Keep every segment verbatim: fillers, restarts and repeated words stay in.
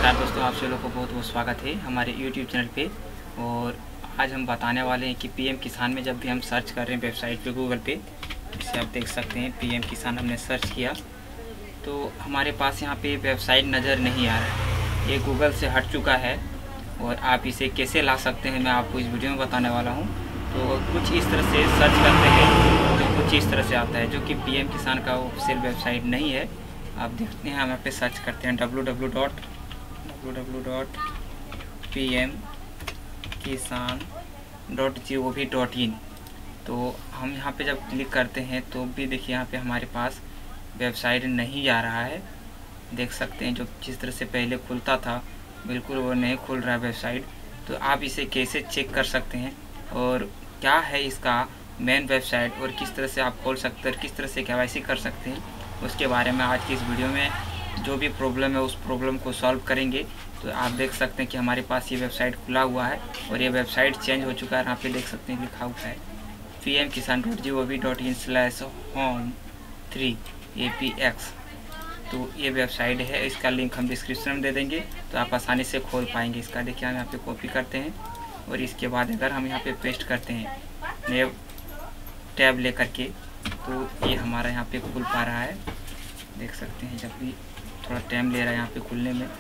नमस्कार दोस्तों, आप सभी लोगों को बहुत बहुत स्वागत है हमारे यूट्यूब चैनल पे। और आज हम बताने वाले हैं कि पीएम किसान में जब भी हम सर्च कर रहे हैं वेबसाइट पे गूगल पे, जैसे आप देख सकते हैं पीएम किसान हमने सर्च किया तो हमारे पास यहाँ पे वेबसाइट नज़र नहीं आ रहा है, ये गूगल से हट चुका है। और आप इसे कैसे ला सकते हैं मैं आपको इस वीडियो में बताने वाला हूँ। तो कुछ इस तरह से सर्च करते हैं तो कुछ इस तरह से आता है, जो कि पीएम किसान का ऑफिशियल वेबसाइट नहीं है। आप देखते हैं, हम यहाँ पे सर्च करते हैं W W W dot W W W dot P M Kisan dot G O V dot in. तो हम यहाँ पे जब क्लिक करते हैं तो भी देखिए यहाँ पे हमारे पास वेबसाइट नहीं आ रहा है। देख सकते हैं जो जिस तरह से पहले खुलता था बिल्कुल वो नहीं खुल रहा है वेबसाइट। तो आप इसे कैसे चेक कर सकते हैं और क्या है इसका मेन वेबसाइट और किस तरह से आप खोल सकते हैं, किस तरह से के वाई सी कर सकते हैं, उसके बारे में आज की इस वीडियो में जो भी प्रॉब्लम है उस प्रॉब्लम को सॉल्व करेंगे। तो आप देख सकते हैं कि हमारे पास ये वेबसाइट खुला हुआ है और ये वेबसाइट चेंज हो चुका है। यहाँ पे देख सकते हैं लिखा हुआ है P M Kisan dot G O V dot in slash home three A P X. तो ये वेबसाइट है, इसका लिंक हम डिस्क्रिप्शन में दे देंगे तो आप आसानी से खोल पाएंगे इसका। देखिए हम यहाँ पे कॉपी करते हैं और इसके बाद अगर हम यहाँ पे पेस्ट करते हैं नए टैब ले करके तो ये हमारा यहाँ पे खुल पा रहा है। देख सकते हैं जब भी थोड़ा टाइम ले रहा है यहाँ पे खुलने में।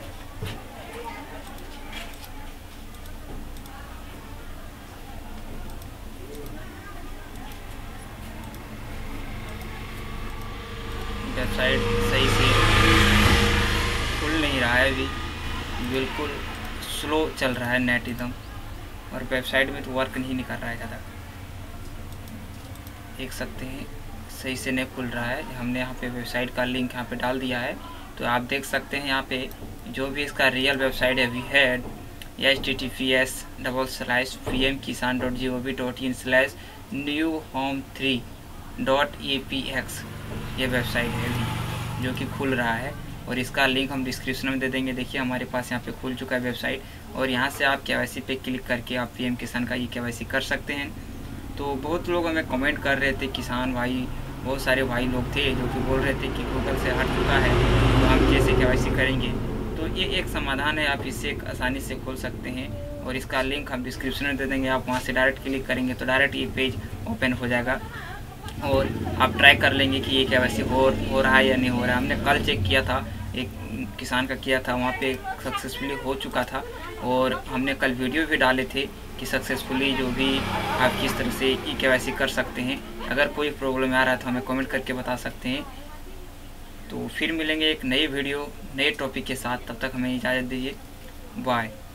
वेबसाइट सही से खुल नहीं रहा है, अभी बिल्कुल स्लो चल रहा है नेट एकदम, और वेबसाइट में तो वर्क नहीं निकल रहा है ज़्यादा। देख सकते हैं सही से नहीं खुल रहा है। हमने यहाँ पे वेबसाइट का लिंक यहाँ पे डाल दिया है तो आप देख सकते हैं यहाँ पे जो भी इसका रियल वेबसाइट है we had H T T P S double slash P M Kisan dot G O V dot in slash new home three dot A P X. ये वेबसाइट है जो कि खुल रहा है और इसका लिंक हम डिस्क्रिप्शन में दे देंगे। देखिए हमारे पास यहाँ पे खुल चुका है वेबसाइट और यहाँ से आप के वाई सी पे क्लिक करके आप पीएम किसान का ई के वाई सी कर सकते हैं। तो बहुत लोग हमें कमेंट कर रहे थे, किसान भाई बहुत सारे भाई लोग थे जो कि बोल रहे थे कि गूगल से हट चुका है तो हम कैसे के वाई सी करेंगे। तो ये एक समाधान है, आप इससे आसानी से खोल सकते हैं और इसका लिंक हम डिस्क्रिप्शन में दे देंगे। आप वहाँ से डायरेक्ट क्लिक करेंगे तो डायरेक्ट ये पेज ओपन हो जाएगा और आप ट्राई कर लेंगे कि ये के वाई सी हो हो रहा है या नहीं हो रहा है। हमने कल चेक किया था, एक किसान का किया था, वहाँ पे सक्सेसफुली हो चुका था और हमने कल वीडियो भी डाले थे कि सक्सेसफुली जो भी आप किस तरह से ई के वाई सी कर सकते हैं। अगर कोई प्रॉब्लम आ रहा है तो हमें कमेंट करके बता सकते हैं। तो फिर मिलेंगे एक नई वीडियो नए टॉपिक के साथ, तब तक हमें इजाज़त दीजिए, बाय।